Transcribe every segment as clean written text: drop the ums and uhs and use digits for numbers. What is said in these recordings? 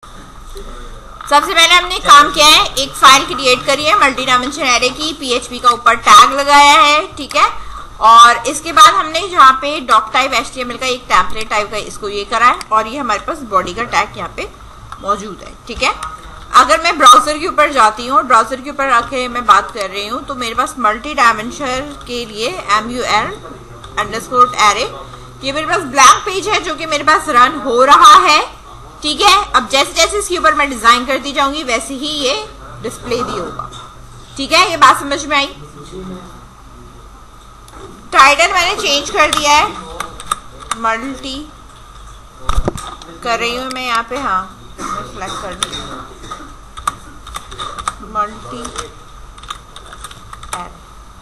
सबसे पहले हमने काम किया है, एक फाइल क्रिएट करी है मल्टी डायमेंशन एरे की, पीएचपी का ऊपर टैग लगाया है, ठीक है। और इसके बाद हमने यहाँ पे डॉक टाइप एचटीएमएल का एक टेम्पलेट टाइप का इसको ये करा है, और ये हमारे पास बॉडी का टैग यहाँ पे मौजूद है, ठीक है। अगर मैं ब्राउजर के ऊपर जाती हूँ, ब्राउजर के ऊपर आके मैं बात कर रही हूँ, तो मेरे पास मल्टी डायमेंशन के लिए MUL_array ये मेरे पास ब्लैंक पेज है जो कि मेरे पास रन हो रहा है, ठीक है। अब जैसे जैसे इसके ऊपर मैं डिजाइन करती जाऊंगी वैसे ही ये डिस्प्ले भी होगा, ठीक है। ये बात समझ में आई। टाइटल मैंने चेंज कर दिया है, मल्टी कर रही हूँ मैं यहाँ पे, हाँ मैं सिलेक्ट कर दी मल्टी एरे।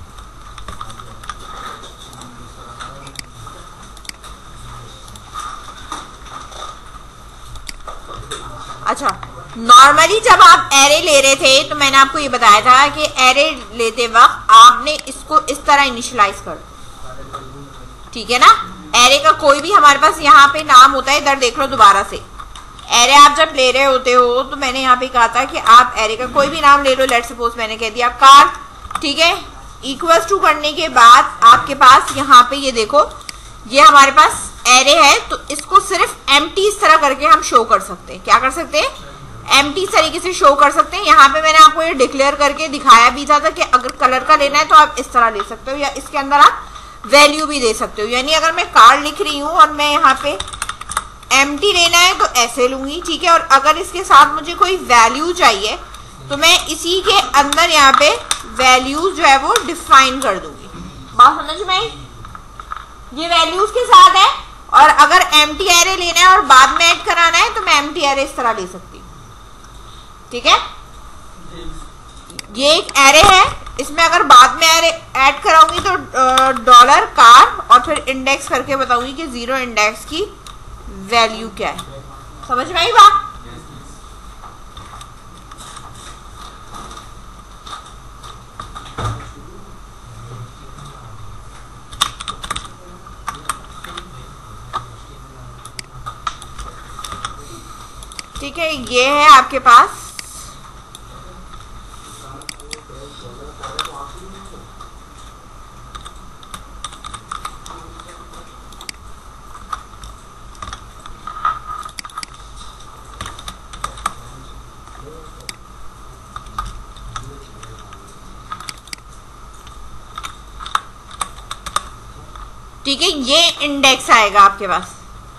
अच्छा, नॉर्मली जब आप एरे ले रहे थे तो मैंने आपको ये बताया था कि एरे लेते वक्त आपने इसको इस तरह इनिशियलाइज कर, ठीक है ना। एरे का कोई भी हमारे पास यहाँ पे नाम होता है, इधर देख लो दोबारा से। एरे आप जब ले रहे होते हो तो मैंने यहाँ पे कहा था कि आप एरे का कोई भी नाम ले लो, लेट्स सपोज मैंने कह दिया कार, ठीक है। इक्वल्स टू करने के बाद आपके पास यहाँ पे ये देखो, ये हमारे पास एरे है, तो इसको सिर्फ एम्प्टी इस तरह करके हम शो कर सकते हैं। क्या कर सकते हैं? एम्प्टी इस तरीके से शो कर सकते हैं। यहाँ पे मैंने आपको ये डिक्लेयर करके दिखाया भी था कि अगर कलर का लेना है तो आप इस तरह ले सकते हो, या इसके अंदर आप वैल्यू भी दे सकते हो। यानी अगर मैं कार लिख रही हूँ और मैं यहाँ पे एम्प्टी लेना है तो ऐसे लूंगी, ठीक है। और अगर इसके साथ मुझे कोई वैल्यू चाहिए तो मैं इसी के अंदर यहाँ पे वैल्यूज जो है वो डिफाइन कर दूंगी। बात समझ में आई? ये वैल्यूज के साथ है, और अगर एम्प्टी एरे लेना है और बाद में ऐड कराना है तो मैं एम्प्टी एरे इस तरह ले सकती हूँ, ठीक है। ये एक एरे है, इसमें अगर बाद में एरे ऐड कराऊंगी तो डॉलर कार और फिर इंडेक्स करके बताऊंगी कि 0 इंडेक्स की वैल्यू क्या है। समझ में आई बात? ठीक है, ये है आपके पास ठीक है। ये इंडेक्स आएगा आपके पास,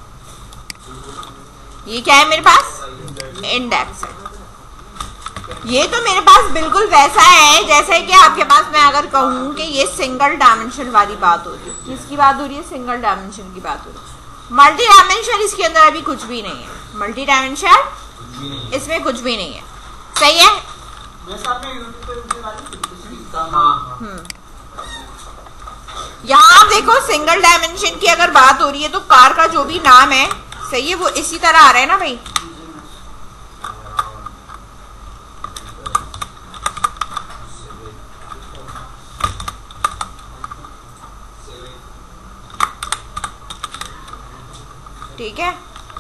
ये क्या है मेरे पास? इंडेक्स है। ये तो मेरे पास बिल्कुल वैसा है जैसे कि आपके पास मैं अगर कहूँ कि ये सिंगल डायमेंशन वाली बात हो रही है। किसकी बात हो रही है? सिंगल डायमेंशन की बात हो रही है। मल्टी डायमेंशन इसके अंदर अभी कुछ भी नहीं है, मल्टी डायमेंशन इसमें कुछ भी नहीं है, सही है। यहाँ आप देखो, सिंगल डायमेंशन की अगर बात हो रही है तो कार का जो भी नाम है, सही है, वो इसी तरह आ रहा है ना भाई। ठीक है,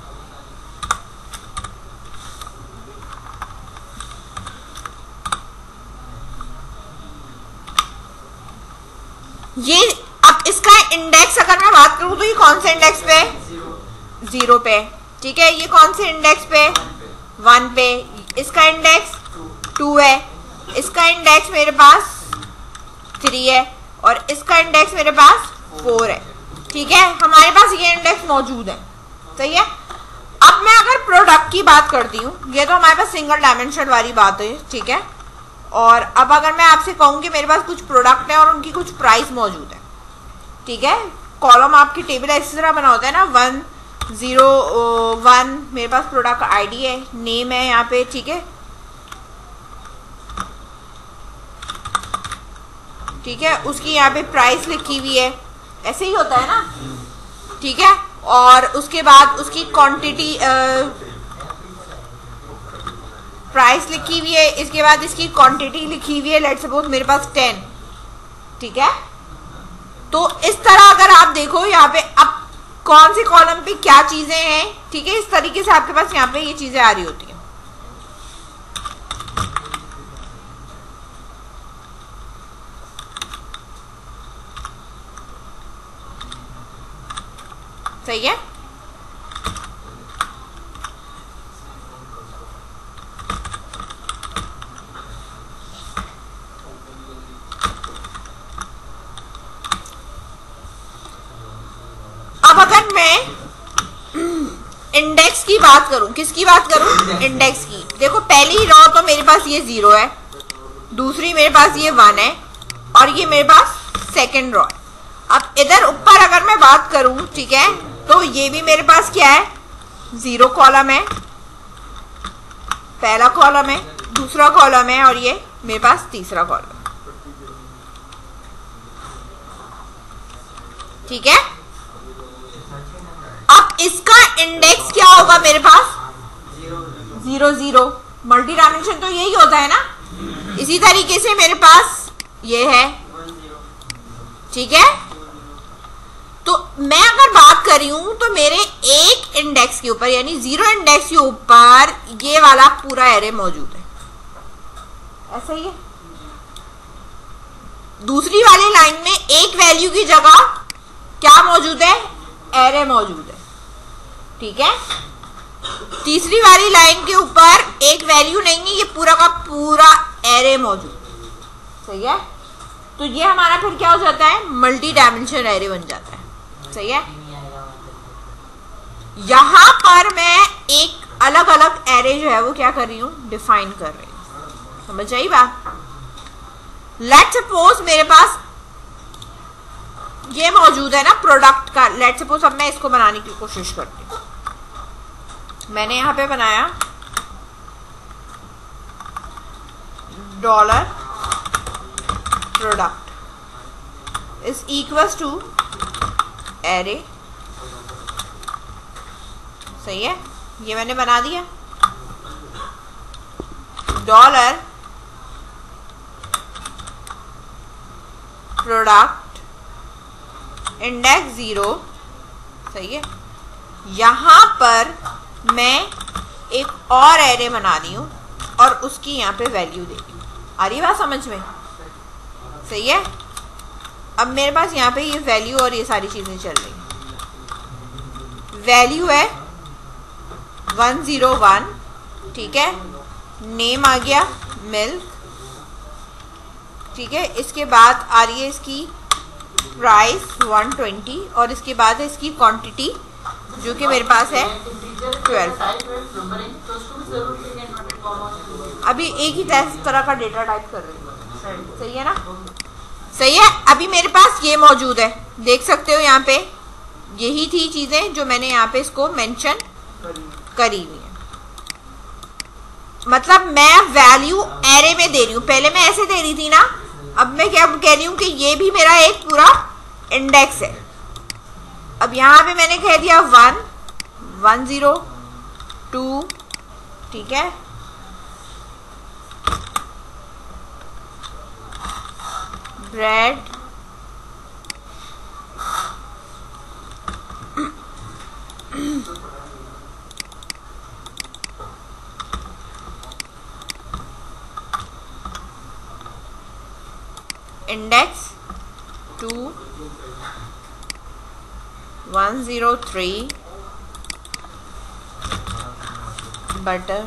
ये अब इसका इंडेक्स अगर मैं बात करूं तो ये कौन से इंडेक्स पे? 0 पे, ठीक है। ये कौन से इंडेक्स पे? 1 पे। इसका इंडेक्स 2 है, इसका इंडेक्स मेरे पास 3 है, और इसका इंडेक्स मेरे पास 4 है, ठीक है। हमारे पास ये इंडेक्स मौजूद है, सही है। अब मैं अगर प्रोडक्ट की बात करती हूँ, ये तो हमारे पास सिंगल डायमेंशन वाली बात है, ठीक है। और अब अगर मैं आपसे कहूँ कि मेरे पास कुछ प्रोडक्ट है और उनकी कुछ प्राइस मौजूद है, ठीक है। कॉलम आपकी टेबल इस तरह बना होता है ना, 101 मेरे पास प्रोडक्ट आईडी है, नेम है यहाँ पे, ठीक है, ठीक है। उसकी यहाँ पे प्राइस लिखी हुई है, ऐसे ही होता है ना, ठीक है। और उसके बाद उसकी क्वांटिटी प्राइस लिखी हुई है, इसके बाद इसकी क्वांटिटी लिखी हुई है, लेट्स सपोज मेरे पास 10, ठीक है। तो इस तरह अगर आप देखो यहाँ पे अब कौन से कॉलम पे क्या चीजें हैं, ठीक है, इस तरीके से आपके पास यहाँ पे ये चीजें आ रही होती हैं। सही है। अब अगर मैं इंडेक्स की बात करूं, किसकी बात करूं? इंडेक्स की। देखो पहली रो तो मेरे पास ये 0 है, दूसरी मेरे पास ये 1 है, और ये मेरे पास सेकंड रो है। अब इधर ऊपर अगर मैं बात करूं, ठीक है, तो ये भी मेरे पास क्या है? 0 कॉलम है, पहला कॉलम है, दूसरा कॉलम है, और ये मेरे पास तीसरा कॉलम है। ठीक है। अब इसका इंडेक्स क्या होगा मेरे पास? 0 0। मल्टी डायमेंशन तो यही होता है ना। इसी तरीके से मेरे पास ये है, ठीक है। तो मैं अगर बात कर रही हूं तो मेरे एक इंडेक्स के ऊपर यानी 0 इंडेक्स के ऊपर ये वाला पूरा एरे मौजूद है, ऐसा ही है। दूसरी वाली लाइन में एक वैल्यू की जगह क्या मौजूद है? एरे मौजूद है, ठीक है। तीसरी वाली लाइन के ऊपर एक वैल्यू नहीं है, ये पूरा का पूरा एरे मौजूद, सही है। तो ये हमारा फिर क्या हो जाता है? मल्टी डायमेंशन एरे बन जाता है, सही है। यहां पर मैं एक अलग अलग एरे जो है वो क्या कर रही हूं? डिफाइन कर रही हूं। समझ आई बात? लेट्स सपोज मेरे पास ये मौजूद है ना प्रोडक्ट का। लेट्स सपोज अब मैं इसको बनाने की कोशिश करती हूँ। मैंने यहां पे बनाया dollar product is equals to array, सही है। ये मैंने बना दिया। डॉलर प्रोडक्ट इंडेक्स 0, सही है। यहां पर मैं एक और एरे बना रही हूं और उसकी यहां पे वैल्यू दे रही हूं। आ रही बात समझ में? सही है। अब मेरे पास यहां पे ये वैल्यू और ये सारी चीजें चल रही हैं। वैल्यू है 101, ठीक है। नेम आ गया मिल्क, ठीक है। इसके बाद आ रही है इसकी प्राइस 120 और इसके बाद है इसकी क्वांटिटी जो कि मेरे पास है 12। अभी एक ही तरह का डेटा टाइप कर रही हूँ, सही है ना? सही है। अभी मेरे पास ये मौजूद है, देख सकते हो यहाँ पे यही थी चीजें जो मैंने यहाँ पे इसको मेंशन करी हुई है। मतलब मैं वैल्यू एरे में दे रही हूँ, पहले मैं ऐसे दे रही थी ना, अब मैं क्या कह रही हूँ कि ये भी मेरा एक पूरा इंडेक्स है। अब यहां पे मैंने कह दिया 1 1 0 2, ठीक है। ब्रेड इंडेक्स 2 103 बटर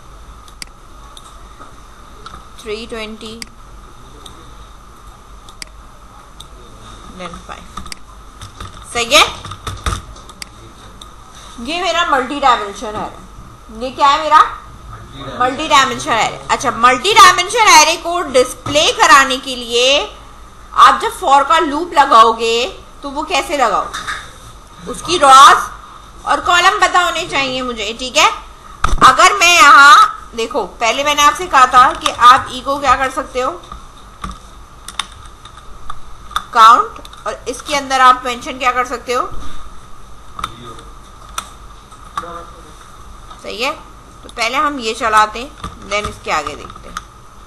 320 then 5, सही है। ये मेरा मल्टी डायमेंशन है। ये क्या है? मेरा मल्टी डायमेंशन एरे। अच्छा, मल्टी डायमेंशन एरे को डिस्प्ले कराने के लिए आप जब फॉर का लूप लगाओगे तो वो कैसे लगाओगे? उसकी रॉस और कॉलम पता होने चाहिए मुझे, ठीक है। अगर मैं यहां देखो, पहले मैंने आपसे कहा था कि आप ई को क्या कर सकते हो? काउंट, और इसके अंदर आप मेंशन क्या कर सकते हो? सही है। तो पहले हम ये चलाते हैं, देन इसके आगे देखते हैं।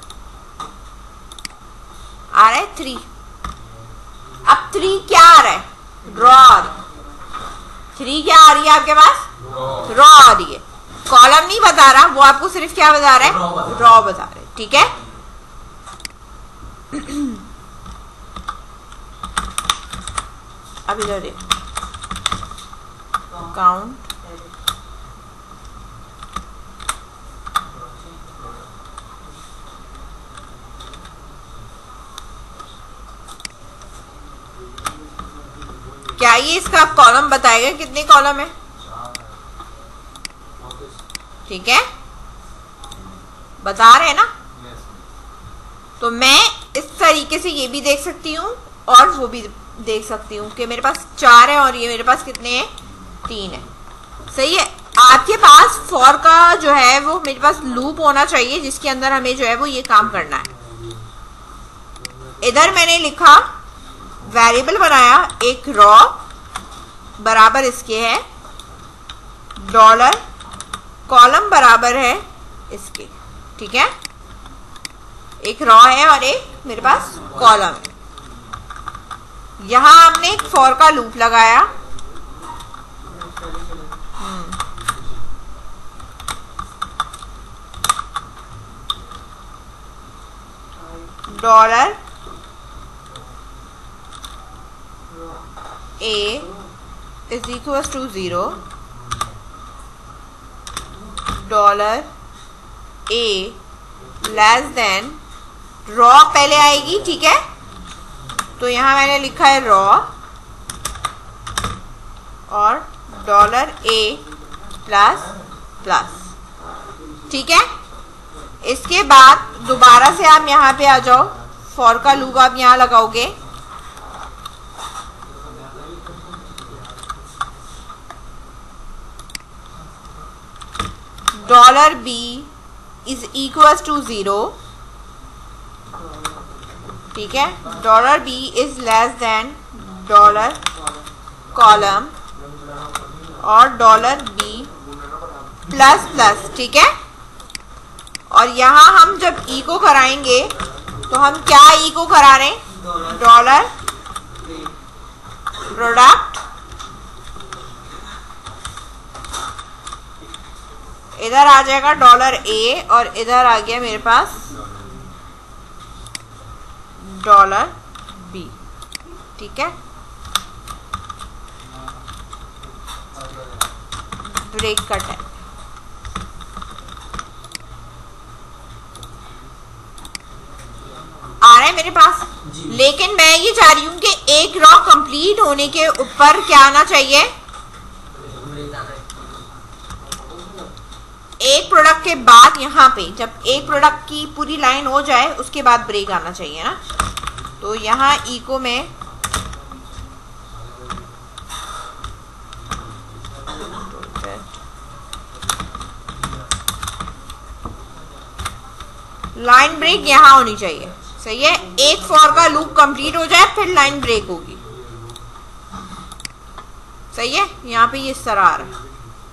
आ रहा है 3। अब 3 क्या आ रहा है? ड्रॉ। 3 क्या आ रही है आपके पास? रॉ आ रही है। कॉलम नहीं बता रहा, वो आपको सिर्फ क्या बता रहा है? रॉ बता रहा है, ठीक है। अब इधर देखो, काउंट क्या ये इसका कॉलम बताएगा कितने कॉलम है? ठीक है, बता रहे हैं ना। तो मैं इस तरीके से ये भी देख सकती हूँ और वो भी देख सकती हूँ कि मेरे पास 4 है और ये मेरे पास कितने हैं? 3 है। सही है। आपके पास फॉर का जो है वो मेरे पास लूप होना चाहिए जिसके अंदर हमें जो है वो ये काम करना है। इधर मैंने लिखा वेरिएबल बनाया, एक रॉ बराबर इसके है डॉलर, कॉलम बराबर है इसके। ठीक है, एक रॉ है और एक मेरे पास कॉलम है। यहां हमने एक फॉर का लूप लगाया, dollar a is equals to 0, dollar a less than row पहले आएगी। ठीक है, तो यहां मैंने लिखा है रॉ और डॉलर a प्लस प्लस। ठीक है, इसके बाद दोबारा से आप यहां पे आ जाओ, फॉर का लूप आप यहां लगाओगे, dollar b is equal to 0। ठीक है, dollar b is less than dollar column और डॉलर b प्लस प्लस। ठीक है, और यहां हम जब ई को कराएंगे तो हम क्या ई को करा रहे हैं? डॉलर प्रोडक्ट, इधर आ जाएगा डॉलर ए और इधर आ गया मेरे पास डॉलर बी। ठीक है, ब्रेक कट है। आ रहा है मेरे पास, लेकिन मैं ये चाह रही हूं कि एक रॉ कंप्लीट होने के ऊपर क्या आना चाहिए? एक प्रोडक्ट के बाद यहाँ पे जब एक प्रोडक्ट की पूरी लाइन हो जाए उसके बाद ब्रेक आना चाहिए ना। तो यहाँ ई को मैं लाइन ब्रेक यहाँ होनी चाहिए। सही है, एक फॉर का लूप कंप्लीट हो जाए फिर लाइन ब्रेक होगी। सही है, यहाँ पे ये इस तरह आ रहा है,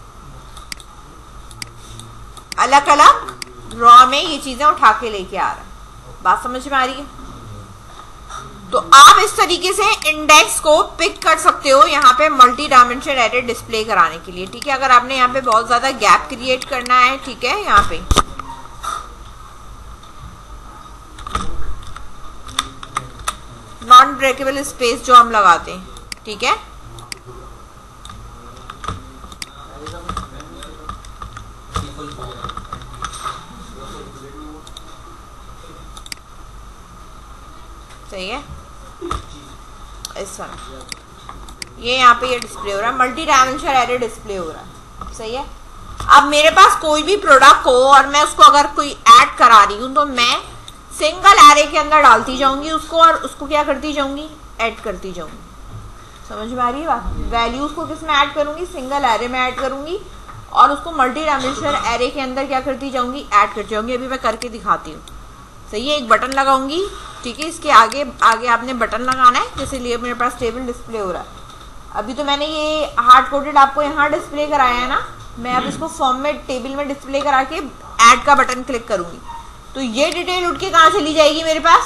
अलग अलग रॉ में ये चीजें उठा के लेके आ रहा है। बात समझ में आ रही है? तो आप इस तरीके से इंडेक्स को पिक कर सकते हो यहाँ पे मल्टी डायमेंशन एरे डिस्प्ले कराने के लिए। ठीक है, अगर आपने यहाँ पे बहुत ज्यादा गैप क्रिएट करना है, ठीक है, यहाँ पे नॉन ब्रेकेबल स्पेस जो हम लगाते हैं। ठीक है, सही है, इस तरह ये यहाँ पे ये डिस्प्ले हो रहा है, मल्टी डायमेंशन एरे डिस्प्ले हो रहा है। सही है, अब मेरे पास कोई भी प्रोडक्ट हो और मैं उसको अगर कोई ऐड करा रही हूँ तो मैं सिंगल एरे के अंदर डालती जाऊंगी उसको और उसको क्या करती जाऊंगी? ऐड करती जाऊंगी। समझ में आ रही है बात? वैल्यूज को किस में ऐड करूंगी? सिंगल एरे में ऐड करूंगी और उसको मल्टी डायमेंशन एरे के अंदर क्या करती जाऊंगी? ऐड करती जाऊंगी। अभी मैं करके दिखाती हूँ। सही है, एक बटन लगाऊंगी। ठीक है, इसके आगे आगे आपने बटन लगाना है, जैसे लिए मेरे पास टेबल डिस्प्ले हो रहा है। अभी तो मैंने ये हार्ड कोडेड आपको यहाँ डिस्प्ले कराया है ना, मैं अब इसको फॉर्म में टेबल में डिस्प्ले करा के ऐड का बटन क्लिक करूंगी तो ये डिटेल उठ के कहाँ चली जाएगी मेरे पास?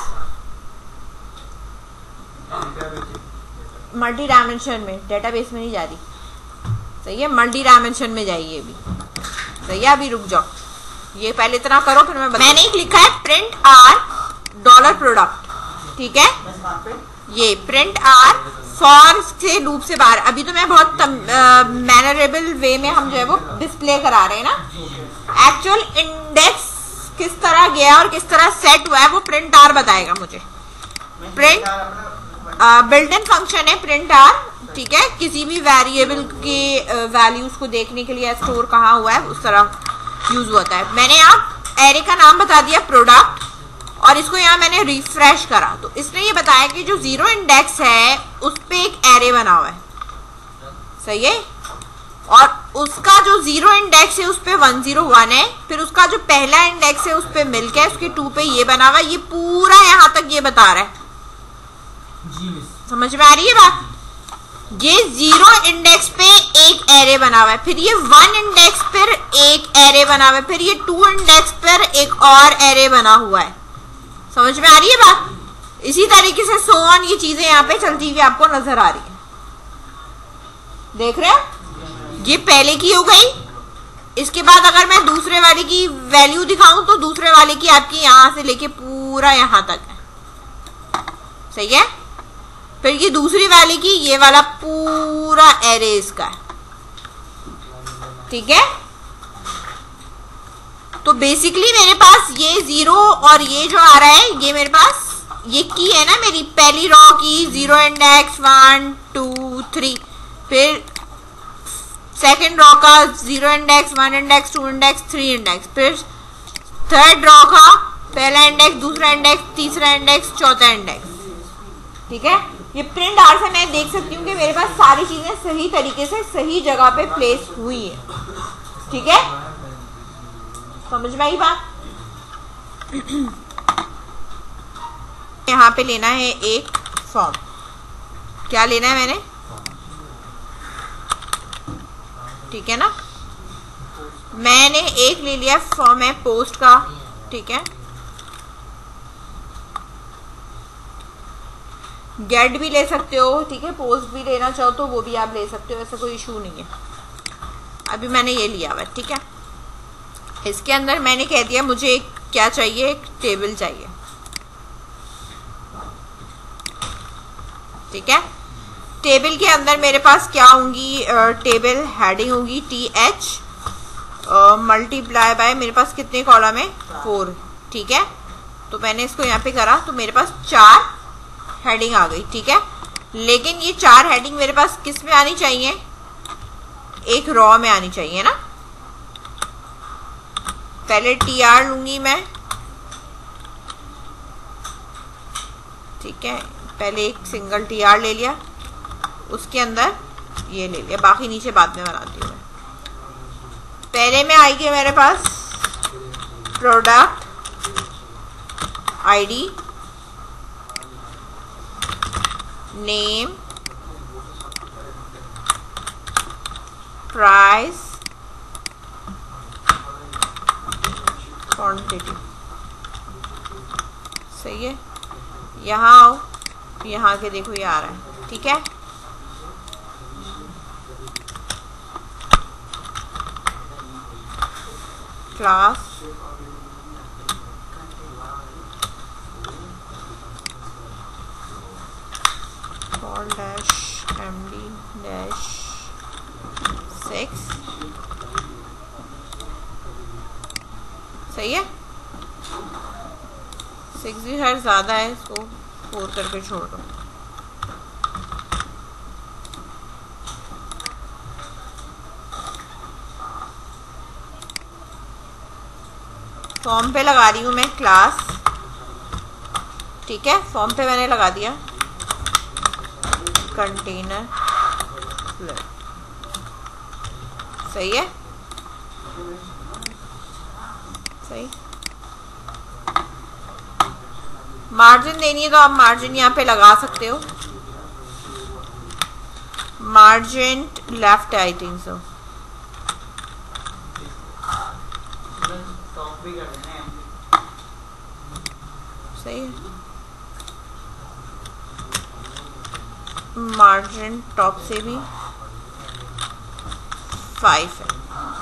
मल्टी डायमेंशन में, डेटाबेस में नहीं जा रही। सही है, मल्टी डायमेंशन में जाइए अभी। सही है, अभी रुक जाओ, ये पहले इतना करो फिर मैंने एक लिखा है प्रिंट आर डॉलर प्रोडक्ट। ठीक है, ये प्रिंट आर फॉर से लूप से बाहर। अभी तो मैं बहुत मैनरेबल वे में हम जो है वो डिस्प्ले करा रहे हैं ना। एक्चुअल इंडेक्स किस तरह गया और किस तरह सेट हुआ है वो प्रिंट आर बताएगा मुझे। प्रिंट बिल्ट इन फंक्शन है प्रिंट आर, ठीक है, किसी भी वेरिएबल के वैल्यूज को देखने के लिए स्टोर कहाँ हुआ है उस तरह यूज होता है। मैंने यहाँ एरे का नाम बता दिया प्रोडक्ट, और इसको यहाँ मैंने रिफ्रेश करा तो इसने ये बताया कि जो 0 इंडेक्स है उस पे एक एरे बना हुआ है, सही है, और उसका जो 0 इंडेक्स है उस पे 101 है, फिर उसका जो पहला इंडेक्स है उस पे मिल्क है, उसके 2 पे ये बना हुआ है, ये पूरा यहाँ तक ये बता रहा है। समझ में आ रही है बात? ये 0 इंडेक्स पे एक एरे बना हुआ है, फिर ये 1 इंडेक्स पर एक एरे बना हुआ है, फिर ये 2 इंडेक्स पर एक और एरे बना हुआ है। समझ में आ रही है बात? इसी तरीके से सो ऑन ये चीजें यहाँ पे चलती हुई आपको नजर आ रही है। देख रहे हो? ये पहले की हो गई। इसके बाद अगर मैं दूसरे वाले की वैल्यू दिखाऊं तो दूसरे वाले की आपकी यहां से लेके पूरा यहां तक है, सही है। फिर ये दूसरी वाले की ये वाला पूरा एरे इसका है, ठीक है। तो बेसिकली मेरे पास ये 0 और ये जो आ रहा है ये मेरे पास ये की है ना, मेरी पहली रॉ की 0 इंडेक्स 1 2 3, फिर सेकेंड रॉ का 0 इंडेक्स 1 इंडेक्स 2 इंडेक्स 3 इंडेक्स, फिर थर्ड रॉ का पहला इंडेक्स दूसरा इंडेक्स तीसरा इंडेक्स चौथा इंडेक्स, ठीक है। ये प्रिंट आर से मैं देख सकती हूँ कि मेरे पास सारी चीजें सही तरीके से सही जगह पे प्लेस हुई है, ठीक है। समझ में आई बात? यहाँ पे लेना है एक फॉर्म। क्या लेना है मैंने? ठीक है ना, मैंने एक ले लिया फॉर्म है पोस्ट का, ठीक है। गेट भी ले सकते हो, ठीक है, पोस्ट भी लेना चाहो तो वो भी आप ले सकते हो, ऐसा कोई इशू नहीं है। अभी मैंने ये लिया हुआ, ठीक है। इसके अंदर मैंने कह दिया मुझे एक क्या चाहिए, एक टेबल चाहिए, ठीक है। टेबल के अंदर मेरे पास क्या होंगी, टेबल हेडिंग होगी TH मल्टीप्लाई बाय मेरे पास कितने कॉलम है 4, ठीक है। तो मैंने इसको यहाँ पे करा तो मेरे पास 4 हेडिंग आ गई, ठीक है। लेकिन ये 4 हेडिंग मेरे पास किस में आनी चाहिए, एक रॉ में आनी चाहिए ना। पहले TR लूंगी मैं, ठीक है, पहले एक सिंगल TR ले लिया, उसके अंदर ये ले लिया, बाकी नीचे बाद में बनाती हूँ मैं। पहले में आएगी मेरे पास product ID name price quantity, सही है। यहाँ आओ, यहाँ के देखो ये आ रहा है, ठीक है। Class call dash md dash 6, सही है। 6 भी खैर ज्यादा है, इसको 4 करके छोड़ दो। फॉर्म पे लगा रही हूँ मैं क्लास, ठीक है। फॉर्म पे मैंने लगा दिया कंटेनर, सही है, सही। मार्जिन देनी है तो आप मार्जिन यहाँ पे लगा सकते हो, margin left I think so, सही है। मार्जिन टॉप से भी 5 है,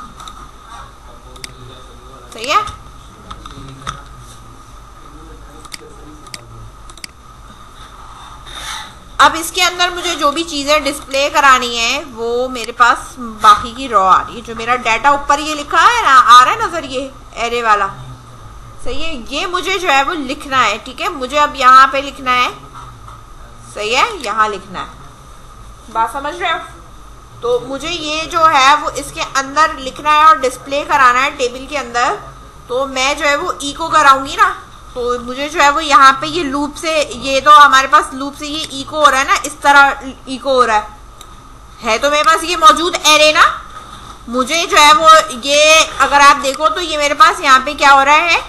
सही है। अब इसके अंदर मुझे जो भी चीजें डिस्प्ले करानी है वो मेरे पास बाकी की रॉ आ रही है। जो मेरा डाटा ऊपर ये लिखा है ना, आ रहा है नजर, ये एरे वाला, सही है। ये मुझे जो है वो लिखना है, ठीक है। मुझे अब यहाँ पे लिखना है, सही है, यहाँ लिखना है। बात समझ रहे हो? तो मुझे ये जो है वो इसके अंदर लिखना है और डिस्प्ले कराना है टेबल के अंदर। तो मैं जो है वो इको कराऊंगी ना, तो मुझे जो है वो यहाँ पे ये लूप से, ये तो हमारे पास लूप से ये इको हो रहा है ना, इस तरह इको हो रहा है तो मेरे पास ये मौजूद एरे ना, मुझे जो है वो ये अगर आप देखो तो ये मेरे पास यहाँ पे क्या हो रहा है,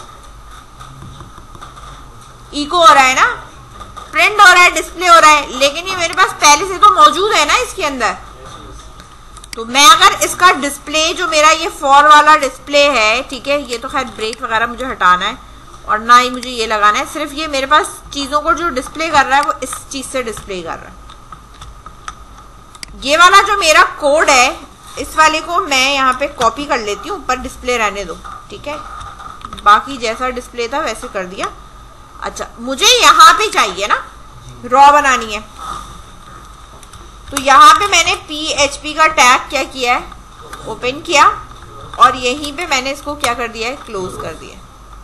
इको हो रहा है ना, प्रिंट हो रहा है, डिस्प्ले हो रहा है, लेकिन ये मेरे पास पहले से तो मौजूद है ना इसके अंदर। तो मैं अगर इसका डिस्प्ले, जो मेरा ये फॉर वाला डिस्प्ले है, ठीक है, ये तो खैर ब्रेक वगैरह मुझे हटाना है और ना ही मुझे ये लगाना है, सिर्फ ये मेरे पास चीजों को जो डिस्प्ले कर रहा है वो इस चीज से डिस्प्ले कर रहा है। ये वाला जो मेरा कोड है, इस वाले को मैं यहाँ पे कॉपी कर लेती हूँ, ऊपर डिस्प्ले रहने दो, ठीक है। बाकी जैसा डिस्प्ले था वैसे कर दिया। अच्छा, मुझे यहाँ पे चाहिए ना रॉ बनानी है, तो यहाँ पे मैंने PHP का टैग क्या किया है, ओपन किया और यहीं पे मैंने इसको क्या कर दिया है, क्लोज कर दिया।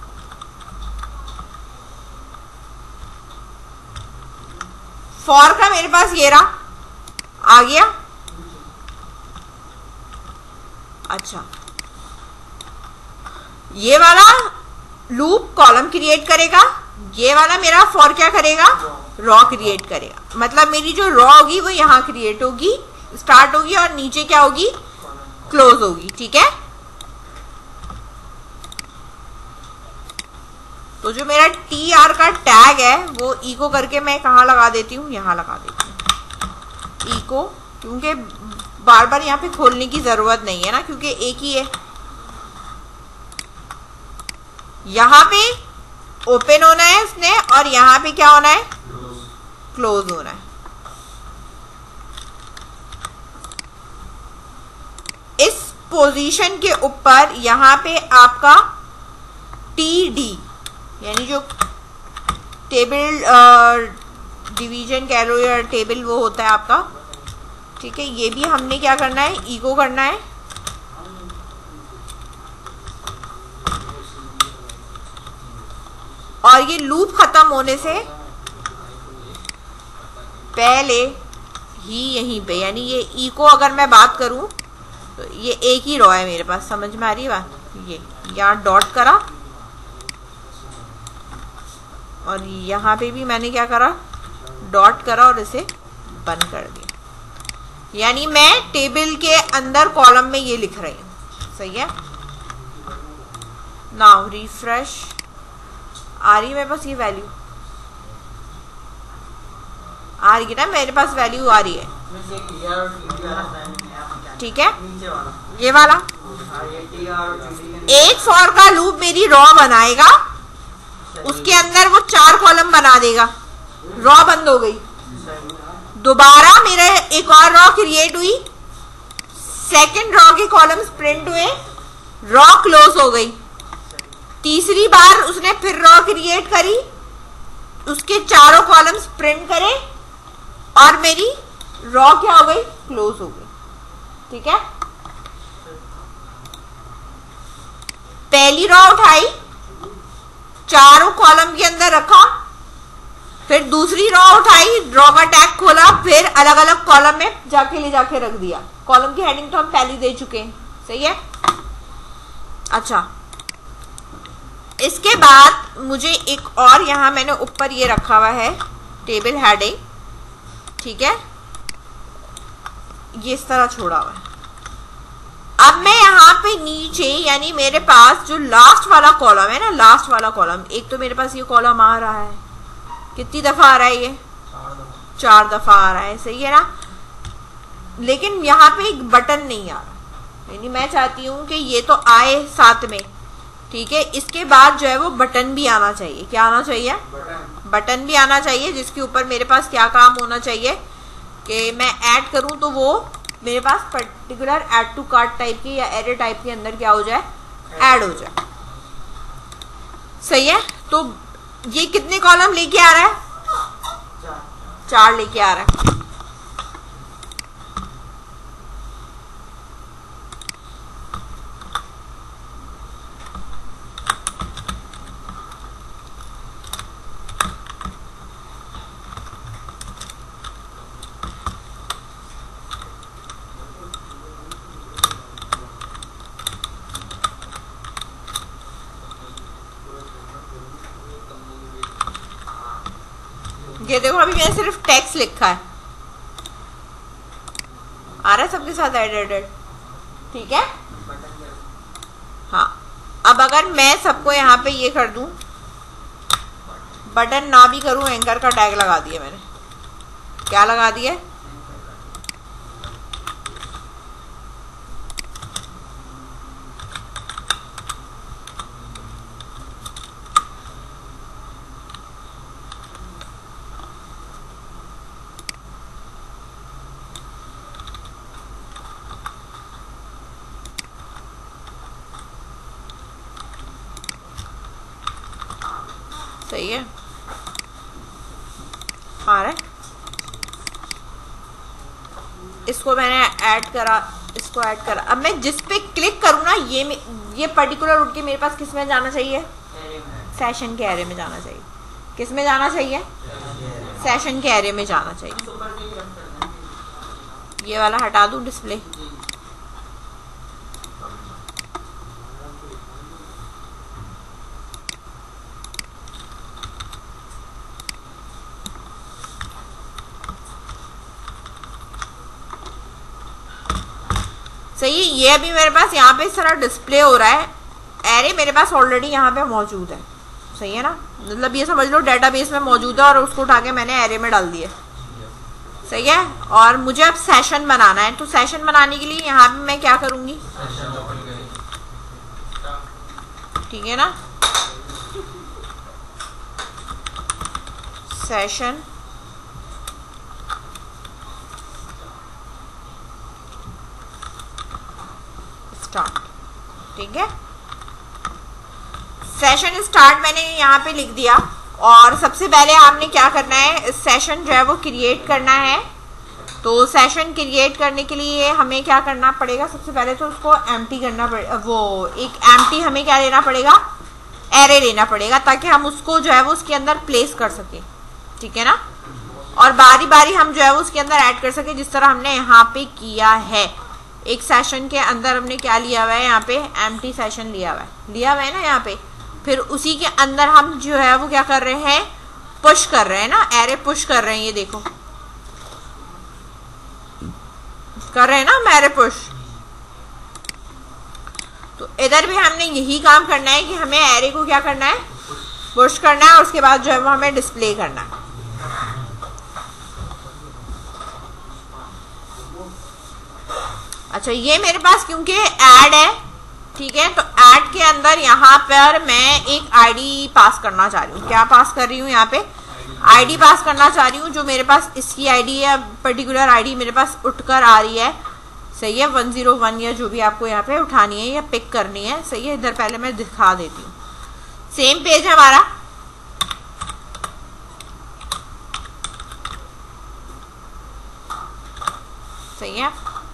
फॉर का मेरे पास ये रहा, आ गया। अच्छा, ये वाला लूप कॉलम क्रिएट करेगा, ये वाला मेरा फॉर क्या करेगा, रॉ क्रिएट करेगा। मतलब मेरी जो रॉ होगी वो यहाँ क्रिएट होगी, स्टार्ट होगी और नीचे क्या होगी, क्लोज होगी, ठीक है। तो जो मेरा TR का टैग है वो इको करके मैं कहाँ लगा देती हूँ, यहाँ लगा देती हूँ इको, क्योंकि बार बार यहाँ पे खोलने की जरूरत नहीं है ना, क्योंकि एक ही है। यहाँ पे ओपन होना है इसने और यहाँ पे क्या होना है, क्लोज होना है। इस पोजीशन के ऊपर यहाँ पे आपका TD यानी जो टेबल डिवीजन कह लो या टेबल वो होता है आपका, ठीक है। ये भी हमने क्या करना है, इको करना है। और ये लूप खत्म होने से पहले ही यहीं पे, यानी ये इको अगर मैं बात करूं तो ये एक ही रॉ है मेरे पास, समझ में आ रही है बात। ये यहाँ डॉट करा और यहाँ पे भी मैंने क्या करा, डॉट करा और इसे बंद कर दिया। यानी मैं टेबल के अंदर कॉलम में ये लिख रही हूँ, सही है। नाउ रिफ्रेश, आ रही है मेरे पास ये वैल्यू, आ रही है ना, मेरे पास वैल्यू आ रही है, ठीक है। ये वाला एक फॉर का लूप मेरी रॉ बनाएगा, उसके अंदर वो 4 कॉलम बना देगा, रॉ बंद हो गई। दोबारा मेरे एक और रॉ क्रिएट हुई, सेकंड रॉ के कॉलम्स प्रिंट हुए, रॉ क्लोज हो गई। तीसरी बार उसने फिर रॉ क्रिएट करी, उसके चारों कॉलम्स प्रिंट करे और मेरी रॉ क्या हो गई, क्लोज हो गई, ठीक है। पहली रॉ उठाई, चारों कॉलम के अंदर रखा, फिर दूसरी रॉ उठाई, रॉ का टैग खोला, फिर अलग अलग कॉलम में जाके ले जाके रख दिया। कॉलम की हेडिंग तो हम पहले दे चुके हैं, सही है। अच्छा, इसके बाद मुझे एक और यहाँ मैंने ऊपर ये रखा हुआ है टेबल हेडिंग, ठीक है, ये इस तरह छोड़ा हुआ है। अब मैं यहाँ पे नीचे, यानी मेरे पास जो लास्ट वाला कॉलम है ना, लास्ट वाला कॉलम, एक तो मेरे पास ये कॉलम आ रहा है, कितनी दफा आ रहा है ये, 4 दफा आ रहा है, सही है ना। लेकिन यहाँ पे एक बटन नहीं आ रहा, यानी मैं चाहती हूँ कि ये तो आए साथ में, ठीक है। इसके बाद जो है वो बटन भी आना चाहिए। क्या आना चाहिए, बटन भी आना चाहिए, जिसके ऊपर मेरे पास क्या काम होना चाहिए कि मैं ऐड करूँ तो वो मेरे पास particular add to cart type के या एरे टाइप के अंदर क्या हो जाए, ऐड हो जाए, सही है। तो ये कितने कॉलम लेके आ रहा है, 4 लेके आ रहा है। ये देखो अभी मैंने सिर्फ टेक्स्ट लिखा है, आ रहा है सबके साथ एडेड, ठीक है। हाँ, अब अगर मैं सबको यहाँ पे ये कर दूं, बटन ना भी करूं, एंकर का टैग लगा दिया मैंने। क्या लगा दिया? सही है, आ रहा है। इसको मैंने ऐड करा, इसको ऐड करा। अब मैं जिस पे क्लिक करूँ ना, ये पर्टिकुलर उठ के मेरे पास किस में जाना चाहिए? सेशन के एरे में जाना चाहिए। किस में जाना चाहिए? सेशन के एरे में जाना चाहिए। ये वाला हटा दूं डिस्प्ले। सही है, ये अभी मेरे पास यहाँ पे इस तरह डिस्प्ले हो रहा है। एरे मेरे पास ऑलरेडी यहाँ पे मौजूद है, सही है ना। मतलब ये समझ लो डेटाबेस में मौजूद है और उसको उठा के मैंने एरे में डाल दिया, सही है। और मुझे अब सेशन बनाना है, तो सेशन बनाने के लिए यहाँ पे मैं क्या करूँगी? ठीक है ना, सेशन स्टार्ट, ठीक है। सेशन स्टार्ट मैंने यहाँ पे लिख दिया। और सबसे पहले आपने क्या करना है, सेशन जो है वो क्रिएट करना है। तो सेशन क्रिएट करने के लिए हमें क्या करना पड़ेगा? सबसे पहले तो उसको एम्प्टी करना पड़ेगा। वो एक एम्प्टी हमें क्या लेना पड़ेगा? एरे लेना पड़ेगा, ताकि हम उसको जो है वो उसके अंदर प्लेस कर सके, ठीक है ना। और बारी बारी हम जो है वो उसके अंदर ऐड कर सके, जिस तरह हमने यहाँ पे किया है। एक सेशन के अंदर हमने क्या लिया हुआ है? यहाँ पे एम्प्टी सेशन लिया हुआ है ना यहाँ पे। फिर उसी के अंदर हम जो है वो क्या कर रहे हैं? पुश कर रहे हैं ना, एरे पुश कर रहे हैं। ये देखो कर रहे हैं ना हम एरे पुश। तो इधर भी हमने यही काम करना है कि हमें एरे को क्या करना है? पुश करना है, और उसके बाद जो है वो हमें डिस्प्ले करना है। अच्छा, ये मेरे पास क्योंकि ऐड है, ठीक है, तो ऐड के अंदर यहाँ पर मैं एक आईडी पास करना चाह रही हूँ। क्या पास कर रही हूँ? यहाँ पे आईडी पास करना चाह रही हूँ, जो मेरे पास इसकी आईडी है, पर्टिकुलर आईडी मेरे पास उठकर आ रही है, सही है। 101 या जो भी आपको यहाँ पे उठानी है या पिक करनी है, सही है। इधर पहले मैं दिखा देती हूँ। सेम पेज है हमारा, सही है।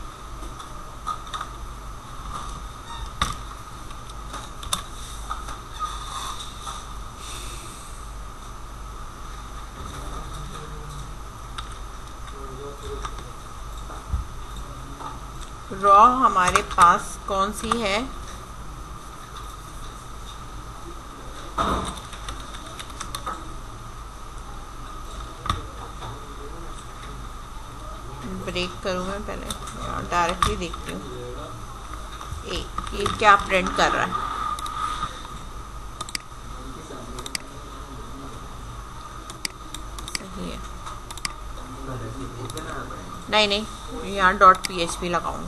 रॉ हमारे पास कौन सी है? ब्रेक करूँ मैं पहले, डायरेक्टली देखती हूँ। ये क्या प्रिंट कर रहा है? सही है, नहीं यहाँ .php लगाऊंगी।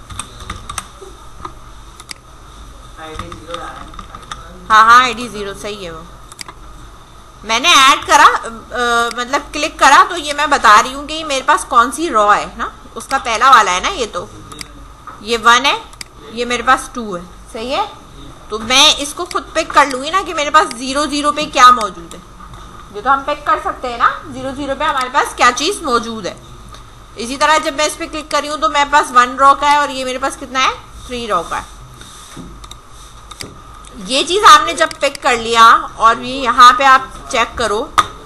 हाँ आईडी 0 सही है। वो मैंने ऐड करा, मतलब क्लिक करा, तो ये मैं बता रही हूँ कि मेरे पास कौन सी रॉ है ना, उसका पहला वाला है ना। ये तो ये 1 है, ये मेरे पास 2 है, सही है। तो मैं इसको खुद पिक कर लूंगी ना कि मेरे पास 0 0 पे क्या मौजूद है। ये तो हम पिक कर सकते हैं ना, 0 0 पे हमारे पास क्या चीज मौजूद है। इसी तरह जब मैं इस पे क्लिक करी हूं तो मेरे पास 1 रो का है और ये मेरे पास कितना है 3 रो का है। ये चीज आपने जब पिक कर लिया और ये यहाँ पे आप चेक करो,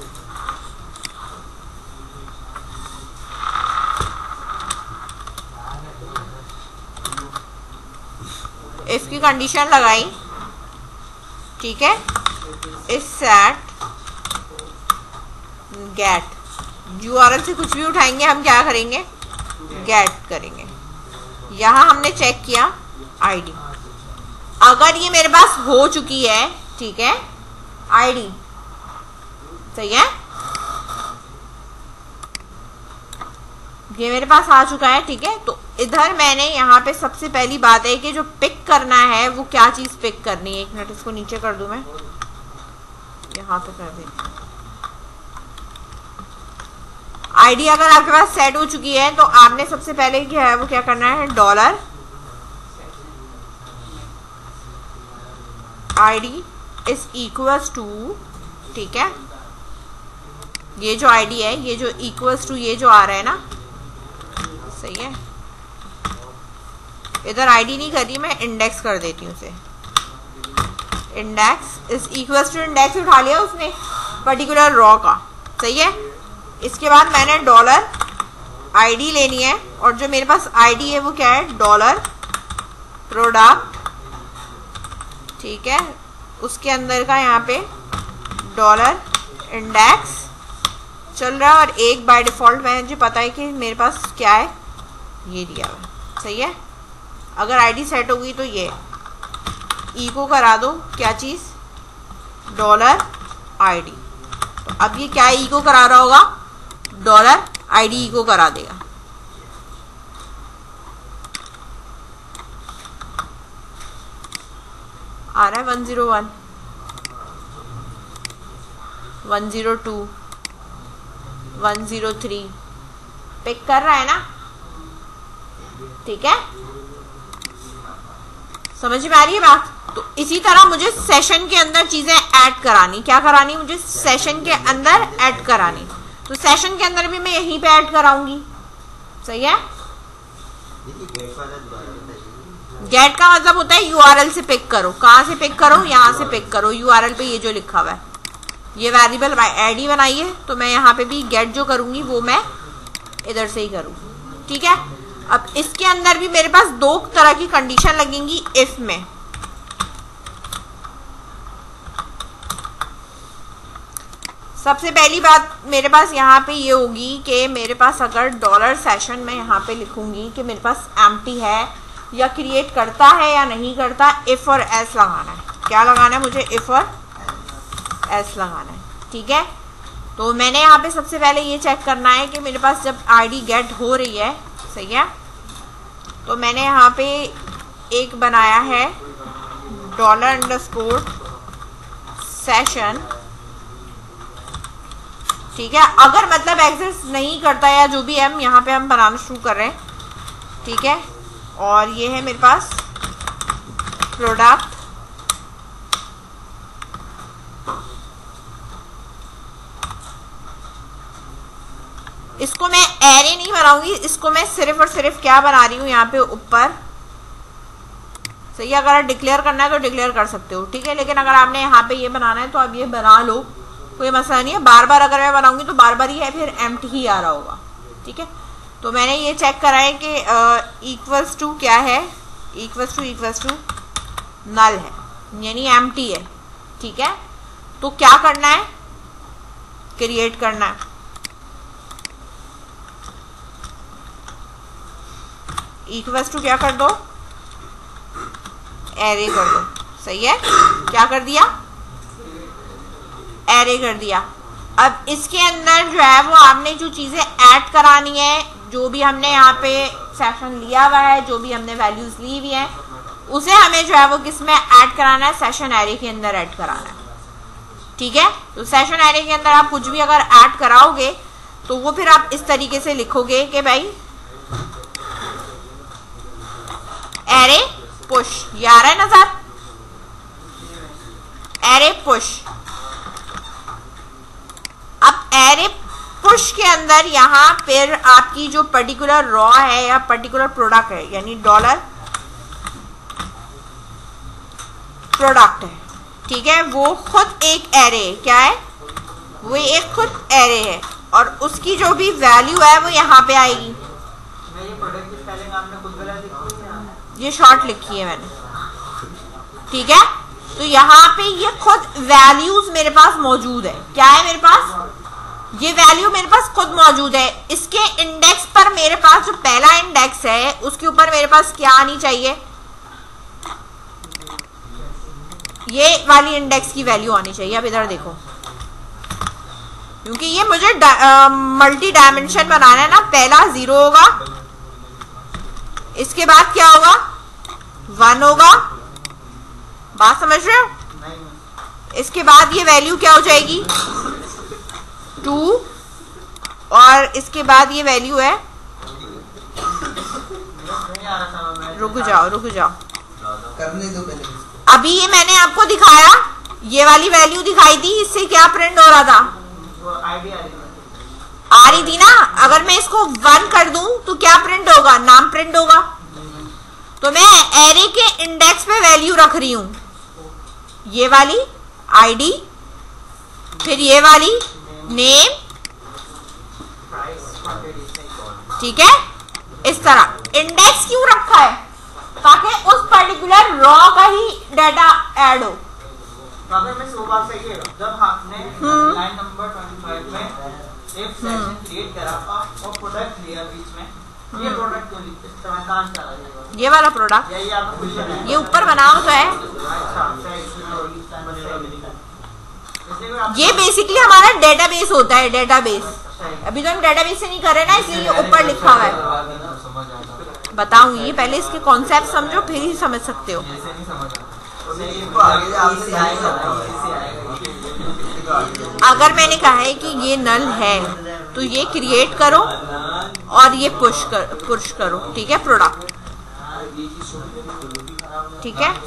इफ की कंडीशन लगाई, ठीक है, इस सेट गेट यूआरएल से कुछ भी उठाएंगे हम क्या करेंगे, गेट करेंगे। यहां हमने चेक किया आईडी, अगर ये मेरे पास हो चुकी है, ठीक है, आईडी सही है, ये मेरे पास आ चुका है, ठीक है। तो इधर मैंने यहाँ पे सबसे पहली बात है कि जो पिक करना है वो क्या चीज पिक करनी है। एक मिनट इसको नीचे कर दूं, मैं यहाँ पे कर दी। आईडी अगर आपके पास सेट हो चुकी है तो आपने सबसे पहले क्या है वो क्या करना है, dollar ID is equals to, ठीक है, ये जो आईडी है, ये जो इक्वल्स टू ये जो आ रहा है ना, सही है, इधर आईडी नहीं कर रही मैं, इंडेक्स कर देती हूँ उसे। Index is equals to, index उठा लिया उसने पर्टिकुलर रॉ का, सही है। इसके बाद मैंने डॉलर आईडी लेनी है और जो मेरे पास आईडी है वो क्या है, डॉलर प्रोडक्ट, ठीक है, उसके अंदर का यहाँ पे डॉलर इंडेक्स चल रहा है और एक बाय डिफॉल्ट मुझे पता है कि मेरे पास क्या है, ये दिया हुआ, सही है। अगर आईडी सेट होगी तो ये इको करा दो, क्या चीज, डॉलर आईडी। तो अब ये क्या इको करा रहा होगा, डॉलर आईडी इको करा देगा। आ रहा है 101, 102, 103 पिक कर रहा है ना, ठीक है, समझ में आ रही है बात। तो इसी तरह मुझे सेशन के अंदर चीजें ऐड करानी, क्या करानी, मुझे सेशन के अंदर ऐड करानी। तो सेशन के अंदर भी मैं यहीं पे ऐड कराऊंगी, सही है। गेट का मतलब होता है यूआरएल से पिक करो, कहां से पिक करो, यहां से पिक करो, यूआरएल पे ये जो लिखा हुआ है, ये वेरिएबल आईडी बनाई है, तो मैं यहाँ पे भी गेट जो करूंगी वो मैं इधर से ही करूंगी, ठीक है। अब इसके अंदर भी मेरे पास 2 तरह की कंडीशन लगेंगी इफ में। सबसे पहली बात मेरे पास यहाँ पे ये होगी कि मेरे पास अगर डॉलर सेशन में यहाँ पे लिखूंगी कि मेरे पास एम्प्टी है या क्रिएट करता है या नहीं करता, इफ और एस लगाना है। क्या लगाना है मुझे, इफ और एस लगाना है, ठीक है। तो मैंने यहाँ पे सबसे पहले ये चेक करना है कि मेरे पास जब आईडी गेट हो रही है, सही है, तो मैंने यहाँ पे एक बनाया है डॉलर अंडरस्कोर सेशन, ठीक है। अगर मतलब एग्जिस्ट नहीं करता या जो भी हम यहाँ पे हम बनाना शुरू कर रहे हैं, ठीक है, और ये है मेरे पास प्रोडक्ट, इसको मैं एरे नहीं बनाऊंगी, इसको मैं सिर्फ और सिर्फ क्या बना रही हूँ यहाँ पे ऊपर, सही है। अगर डिक्लेयर करना है तो डिक्लेयर कर सकते हो, ठीक है, लेकिन अगर आपने यहाँ पे ये बनाना है तो आप ये बना लो, कोई मसला नहीं है। बार बार अगर मैं बनाऊंगी तो बार बार ही है, फिर एम्प्टी ही आ रहा होगा, ठीक है। तो मैंने ये चेक करा है कि इक्वल्स टू क्या है, इक्वल्स टू नल है, यानी एम्प्टी है, ठीक है। तो क्या करना है, क्रिएट करना है, इक्वल्स टू क्या कर दो, एरे कर दो, सही है। क्या कर दिया, एरे कर दिया। अब इसके अंदर जो है वो आपने जो चीजें ऐड करानी है, जो भी हमने यहाँ पे सेशन लिया हुआ है, जो भी हमने वैल्यूज ली हुई है, उसे हमें जो है वो किस में ऐड कराना है, सेशन एरे के अंदर ऐड कराना है, ठीक है। तो सेशन एरे के अंदर आप कुछ भी अगर ऐड कराओगे तो वो फिर आप इस तरीके से लिखोगे कि भाई एरे पुश, ये आ रहा है नजर, एरे पुश, एरे पुश के अंदर यहाँ फिर आपकी जो पर्टिकुलर रॉ है या पर्टिकुलर प्रोडक्ट है, यानी डॉलर प्रोडक्ट है, ठीक है, वो खुद एक एरे है। क्या है वो? एक खुद एरे है और उसकी जो भी वैल्यू है वो यहाँ पे आएगी। ये शॉर्ट लिखी है मैंने, ठीक है। तो यहाँ पे ये खुद वैल्यूज मेरे पास मौजूद है। क्या है मेरे पास? ये वैल्यू मेरे पास खुद मौजूद है। इसके इंडेक्स पर मेरे पास जो पहला इंडेक्स है उसके ऊपर मेरे पास क्या आनी चाहिए? ये वाली इंडेक्स की वैल्यू आनी चाहिए। अब इधर देखो, क्योंकि ये मुझे मल्टी डायमेंशन बनाना है ना। पहला 0 होगा, इसके बाद क्या होगा? 1 होगा। बात समझ रहे हो? इसके बाद ये वैल्यू क्या हो जाएगी? 2 और इसके बाद ये वैल्यू है, रुक जाओ करने दो पहले। अभी ये मैंने आपको दिखाया, ये वाली वैल्यू दिखाई थी, इससे क्या प्रिंट हो रहा था? आ रही थी ना। अगर मैं इसको 1 कर दूं तो क्या प्रिंट होगा? नाम प्रिंट होगा। तो मैं एरे के इंडेक्स पे वैल्यू रख रही हूं, ये वाली आईडी, फिर ये वाली नेम, ठीक है। इस तरह इंडेक्स क्यों रखा है? ताकि उस पर्टिकुलर रॉ का ही डाटा ऐड हो। अगर मैं सो बात सही है, जब आपने लाइन नंबर 25 में एक सेक्शन क्रिएट करा और प्रोडक्ट लिया बीच में, ये प्रोडक्ट क्यों लिखते हैं? तो कहां से आ रहा है ये वाला प्रोडक्ट? यही आपको खुद बनाया है। ये ऊपर बनाओ तो है। ये बेसिकली हमारा डेटाबेस होता है, डेटाबेस। अभी तो हम डेटाबेस से नहीं कर रहे ना, इसलिए ऊपर लिखा हुआ है। बताऊंगी, पहले इसके कॉन्सेप्ट समझो फिर ही समझ सकते हो। अगर मैंने कहा है कि ये नल है तो ये क्रिएट करो और ये पुश करो, ठीक है, प्रोडक्ट, ठीक है।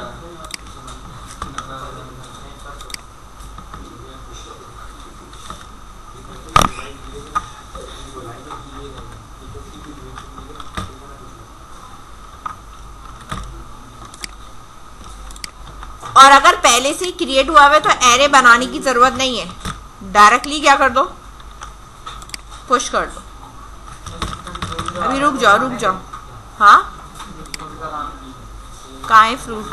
और अगर पहले से ही क्रिएट हुआ है तो एरे बनाने की जरूरत नहीं है, डायरेक्टली क्या कर दो? पुश कर दो। अभी रुक जाओ। हाँ, कहाँ है फ्रूट?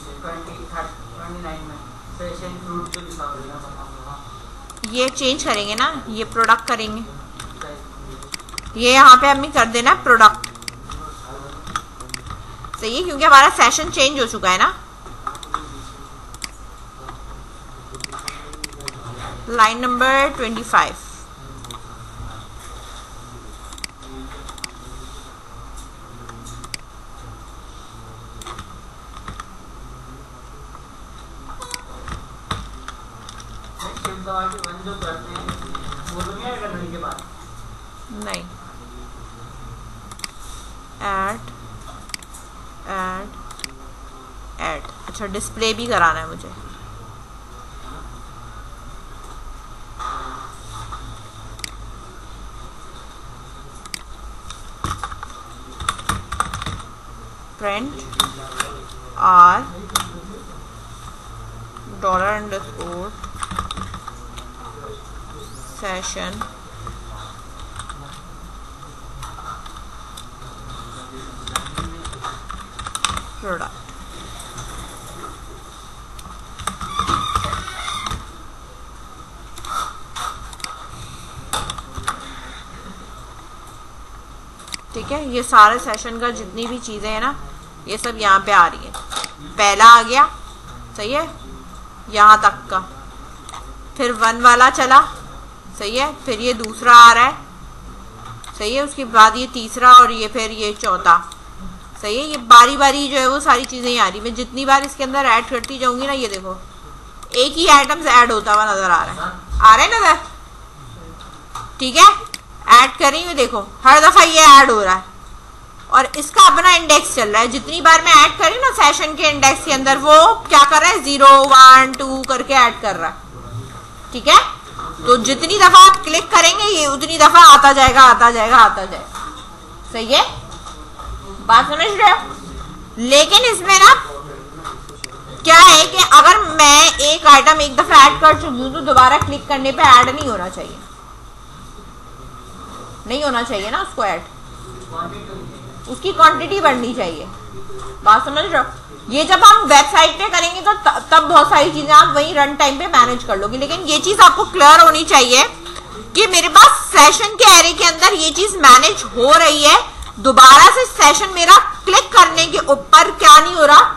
ये चेंज करेंगे ना, ये प्रोडक्ट करेंगे, ये यहाँ पे हमें कर देना प्रोडक्ट, सही है, क्योंकि हमारा सेशन चेंज हो चुका है ना। लाइन नंबर 25, नहीं, ऐड। अच्छा, डिस्प्ले भी कराना है मुझे। print r $_ session product। ठीक है, ये सारे सेशन का जितनी भी चीजें हैं ना, ये सब यहाँ पे आ रही है। पहला आ गया, सही है, यहाँ तक का, फिर 1 वाला चला, सही है, फिर ये दूसरा आ रहा है, सही है, उसके बाद ये तीसरा और ये फिर ये चौथा, सही है। ये बारी बारी जो है वो सारी चीजें ही आ रही। मैं जितनी बार इसके अंदर ऐड करती जाऊंगी ना, ये देखो एक ही आइटम्स ऐड होता हुआ नजर आ रहा है नजर, ठीक है। ऐड कर रही हूँ, देखो हर दफा ये ऐड हो रहा है और इसका अपना इंडेक्स चल रहा है। जितनी बार मैं ऐड कर रही हूँ ना सेशन के इंडेक्स के अंदर, वो क्या कर रहा है? 0 1 2 करके ऐड कर रहा है, ठीक है। तो जितनी दफा आप क्लिक करेंगे ये उतनी दफा आता जाएगा आता जाएगा आता जाएगा। सही है, बात समझ रहे हो? लेकिन इसमें ना क्या है कि अगर मैं एक आइटम एक दफा ऐड कर चुकी हूं तो दोबारा क्लिक करने पे ऐड नहीं होना चाहिए, नहीं होना चाहिए ना उसको ऐड, उसकी क्वांटिटी बढ़नी चाहिए। बात समझ रहे हो? ये जब हम वेबसाइट पे करेंगे तो तब बहुत सारी चीजें आप वही रन टाइम पे मैनेज कर लोगे, लेकिन ये चीज आपको क्लियर होनी चाहिए कि मेरे पास सेशन के एरे के अंदर ये चीज मैनेज हो रही है। दोबारा से सेशन मेरा क्लिक करने के ऊपर क्या नहीं हो रहा,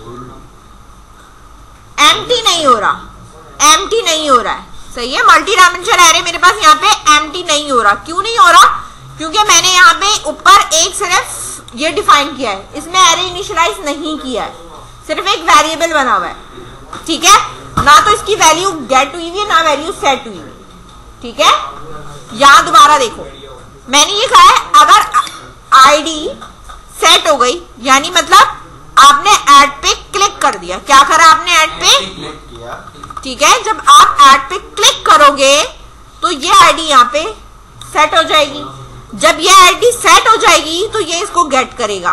एम्प्टी नहीं हो रहा, एम्प्टी नहीं हो रहा है। सही है, मल्टी डायमेंशनल एरे मेरे पास यहाँ पे एम्प्टी नहीं हो रहा। क्यों नहीं हो रहा? क्योंकि मैंने यहाँ पे ऊपर एक सिर्फ ये डिफाइन किया है, इसमें एरे इनिशियलाइज नहीं किया है, सिर्फ एक वेरिएबल बना हुआ है। ठीक है, ना तो इसकी वैल्यू गेट हुई है ना वैल्यू सेट हुई है। ठीक है, यहां दोबारा देखो मैंने ये कहा है अगर आईडी सेट हो गई यानी मतलब आपने ऐड पे क्लिक कर दिया, क्या करा आपने ऐड पे क्लिक किया। ठीक है, जब आप ऐड पे क्लिक करोगे तो ये आईडी यहाँ पे सेट हो जाएगी। जब ये आईडी सेट हो जाएगी तो ये इसको गेट करेगा।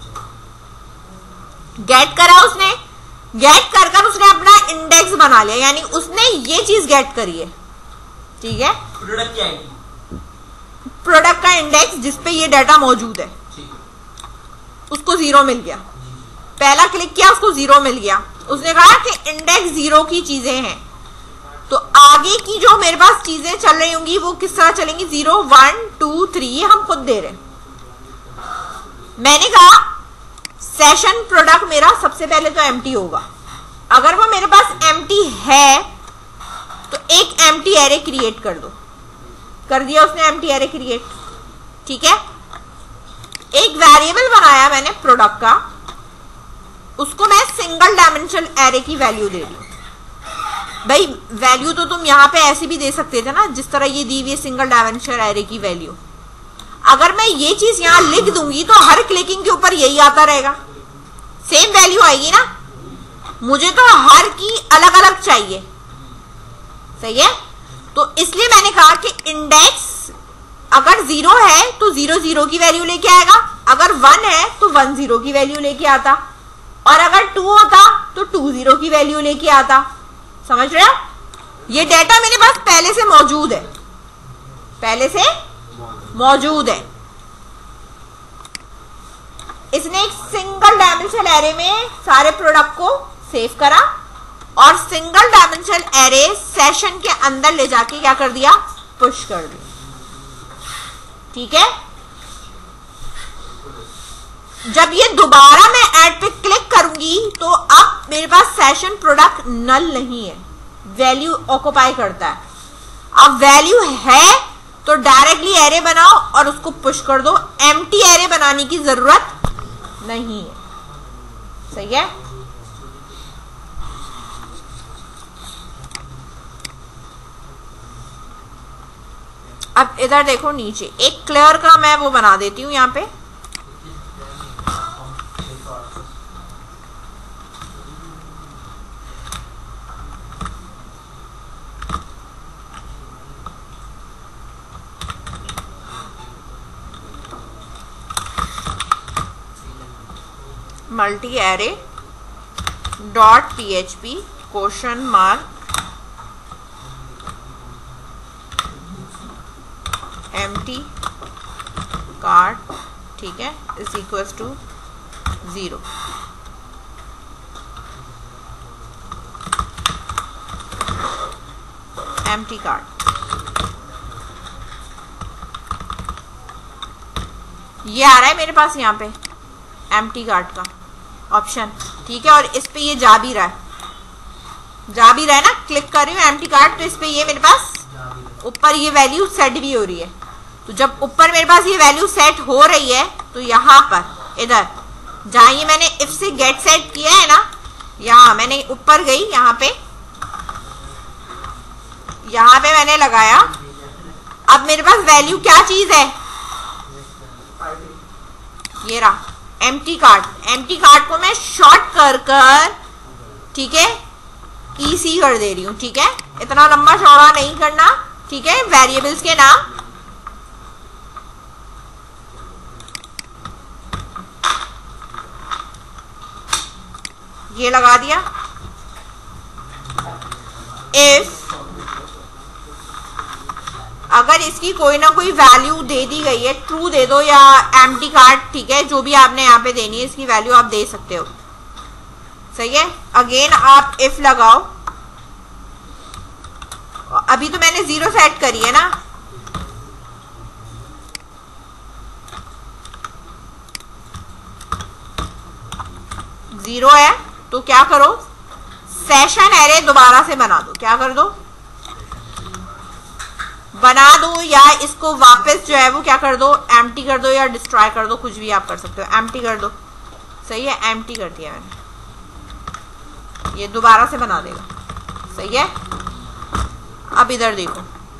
गेट करा उसने, गेट कर कर उसने अपना इंडेक्स बना लिया, यानी उसने ये चीज गेट करी है। ठीक है, प्रोडक्ट की आईडी, प्रोडक्ट का इंडेक्स जिसपे ये डाटा मौजूद है, उसको 0 मिल गया। पहला क्लिक किया उसको 0 मिल गया। उसने कहा कि इंडेक्स 0 की चीजें हैं, तो आगे की जो मेरे पास चीजें चल रही होंगी वो किस तरह चलेंगी, 0 1 2 3 ये हम खुद दे रहे हैं। मैंने कहा सेशन प्रोडक्ट मेरा सबसे पहले तो एम्प्टी होगा। अगर वो मेरे पास एम्प्टी है तो एक एम्प्टी एरे क्रिएट कर दो। कर दिया उसने एम्प्टी एरे क्रिएट। ठीक है, एक वेरिएबल बनाया मैंने प्रोडक्ट का, उसको मैं सिंगल डायमेंशनल एरे की वैल्यू दे दी। भाई वैल्यू तो तुम यहां पे ऐसे भी दे सकते थे ना, जिस तरह ये दी हुई सिंगल डायमेंशनल एरे की वैल्यू। अगर मैं ये चीज यहां लिख दूंगी तो हर क्लिकिंग के ऊपर यही आता रहेगा, सेम वैल्यू आएगी ना। मुझे तो हर की अलग अलग चाहिए। सही है, तो इसलिए मैंने कहा कि इंडेक्स अगर 0 है तो 0 0 की वैल्यू लेके आएगा, अगर 1 है तो 1 0 की वैल्यू लेके आता, और अगर 2 होता तो 2 0 की वैल्यू लेके आता। समझ रहे हो? ये डाटा मेरे पास पहले से मौजूद है, पहले से मौजूद है। इसने एक सिंगल डायमेंशनल एरे में सारे प्रोडक्ट को सेव करा और सिंगल डायमेंशनल एरे सेशन के अंदर ले जाके क्या कर दिया, पुश कर दिया। ठीक है, जब ये दोबारा मैं ऐड पे क्लिक करूंगी तो अब मेरे पास सेशन प्रोडक्ट नल नहीं है, वैल्यू ऑक्युपाई करता है। अब वैल्यू है तो डायरेक्टली एरे बनाओ और उसको पुश कर दो, एम्प्टी एरे बनाने की जरूरत नहीं है। सही है, अब इधर देखो नीचे एक क्लियर का मैं वो बना देती हूं यहां पे। Multi array dot PHP question mark empty card, ठीक है, is equals to 0। Empty card ये आ रहा है मेरे पास यहाँ पे एम्प्टी कार्ड का ऑप्शन। ठीक है, और इस पे ये जा भी रहा है, जा भी रहा है ना, क्लिक कर रही हूँ एम्प्टी कार्ड तो इस पे ये मेरे पास ऊपर ये वैल्यू सेट भी हो रही है। तो जब ऊपर मेरे पास ये वैल्यू सेट हो रही है तो यहाँ पर इधर जहां ये मैंने इफ से गेट सेट किया है ना, यहाँ मैंने ऊपर गई, यहाँ पे मैंने लगाया। अब मेरे पास वैल्यू क्या चीज है, ये रहा एम्प्टी कार्ड। एम्प्टी कार्ड को मैं शॉर्ट कर ठीक है EC कर दे रही हूँ। ठीक है, इतना लंबा चौड़ा नहीं करना, ठीक है, वेरिएबल्स के नाम। ये लगा दिया। इफ अगर इसकी कोई ना कोई वैल्यू दे दी गई है, ट्रू दे दो या एम्प्टी कार्ड, ठीक है, जो भी आपने यहाँ पे देनी है इसकी वैल्यू आप दे सकते हो। सही है। अगेन आप इफ लगाओ। अभी तो मैंने 0 सेट करी है ना, जीरो है तो क्या करो, सेशन एरे दोबारा से बना दो। क्या कर दो, बना दो, या इसको वापस जो है वो क्या कर दो, एम्प्टी कर दो या डिस्ट्रॉय कर दो, कुछ भी आप कर सकते हो। एम्प्टी कर दो। सही है, एम्प्टी कर दिया मैंने, ये दोबारा से बना देगा। सही है। अब इधर देखो,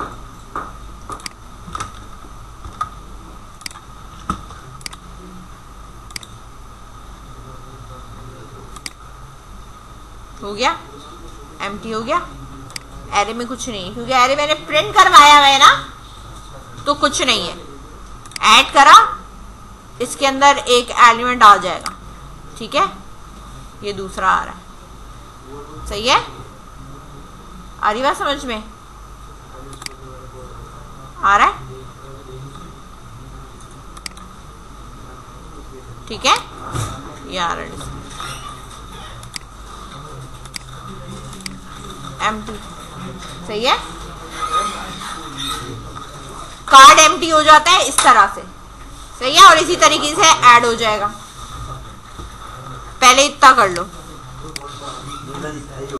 हो गया, एम्प्टी हो गया। एरे में कुछ नहीं, क्योंकि एरे मैंने प्रिंट करवाया हुआ है ना, तो कुछ नहीं है। ऐड करा, इसके अंदर एक एलिमेंट आ जाएगा। ठीक है, ये दूसरा आ रहा है। सही है, आ रही बात समझ में? आ रहा है? ठीक है, ये आ रहा है एम्प्टी। सही है, कार्ड एम्प्टी हो जाता है इस तरह से। सही है, और इसी तरीके से ऐड हो जाएगा। पहले इतना कर लो।